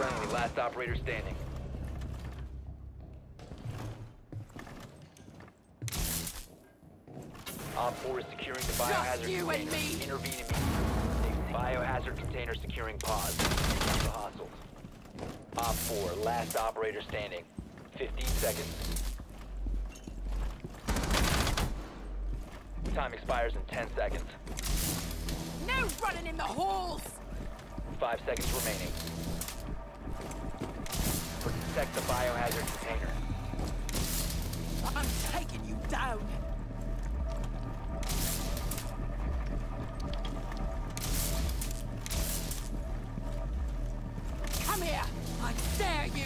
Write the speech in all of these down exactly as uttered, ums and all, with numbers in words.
Friendly, last operator standing. Op four is securing the biohazard you and container. me. Intervene immediately. Biohazard container securing pods. The hostiles. Op four, last operator standing. fifteen seconds. Time expires in ten seconds. No running in the halls! Five seconds remaining. Protect the biohazard container. I'm taking you down! Come here! I dare you!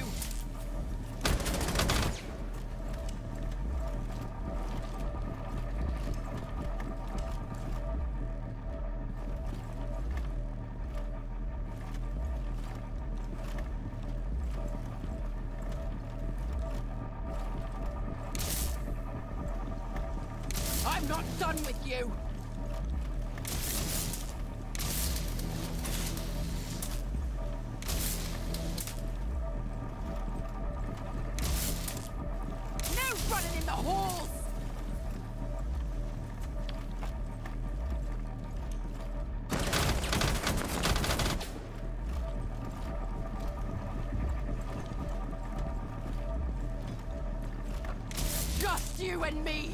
I'm not done with you! No running in the halls! Just you and me!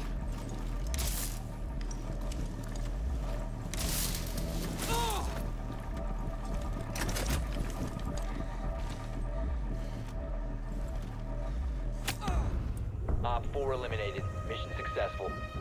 Op four eliminated. Mission successful.